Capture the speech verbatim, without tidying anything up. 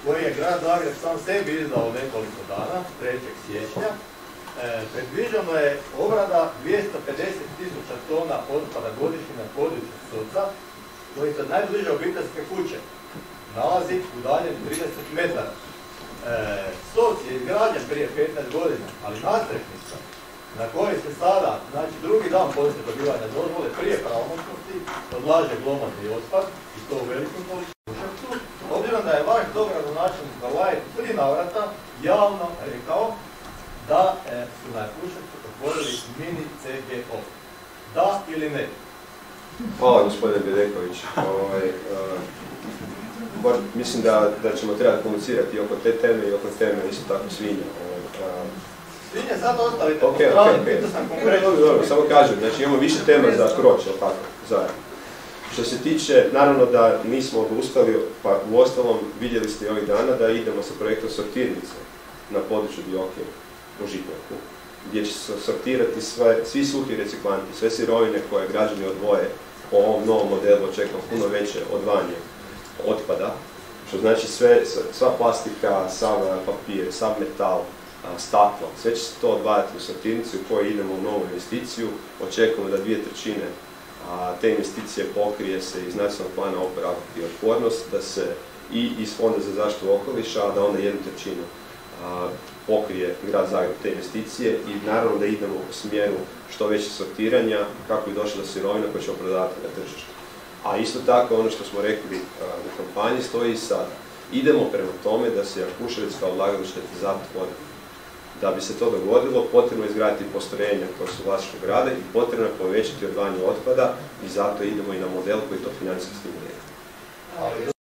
koji je grad Zagreb sam sebi izdao nekoliko dana, trećeg siječnja, e, predviđeno je obrada dvjesto pedeset tisuća tona otpada godišnje na području Soca, koji se od najbliže obiteljske kuće nalazi udaljen trideset metara. E, Soc je izgrađen prije petnaest godina, ali nadstrešnica na kojoj se sada, znači drugi dan poslije dobivanja dozvole, prije pravomoćnosti, odlaže glomazni otpad i to u velikom količini. Obzirom da je vaš dogradonačelnik Galaj tri navrata javno rekao da e, su na Jakuševcu otvorili mini C G O. Da ili ne? Hvala gospodine Bedeković. Ovaj, uh, mislim da, da ćemo trebati komunicirati oko te teme i oko teme isto tako svinja. Uh, Svinje sad ostavite, okay, postrani, okay, okay. pitao sam konkretno. Dobro, dobro, samo kažem, znači imamo više tema za kroč, jel tako, zajedno. Što se tiče, naravno da nismo odustali, pa u ostalom vidjeli ste ovih dana da idemo sa projektom sortirnice na području Dioke u Žitnjaku, gdje će se sortirati sve, svi suhi reciklanti, sve sirovine koje građani odvoje po ovom novom modelu, očekujemo puno veće odvajanje otpada, što znači sve, sva plastika, sav papir, sav metal, staklo, sve će se to odvajati u sortirnici u kojoj idemo u novu investiciju, očekujemo da dvije trećine a te investicije pokrije se iz nacionalnog plana oporavka i otpornost, da se i iz Fonda za zaštitu okoliša, a da onda jednu trećinu a, pokrije grad Zagreb te investicije i naravno da idemo u smjeru što veće sortiranja kako bi došlo do sirovina koje ćemo prodavati na tržištu. A isto tako ono što smo rekli a, u kampanji stoji i sada. Idemo prema tome da se Jakuševac kao odlagalište zatvori. Da bi se to dogodilo, potrebno je izgraditi postrojenja koja su vlasništvo grada i potrebno je povećati odvajanje otpada i zato idemo i na model koji to financijski stimulira.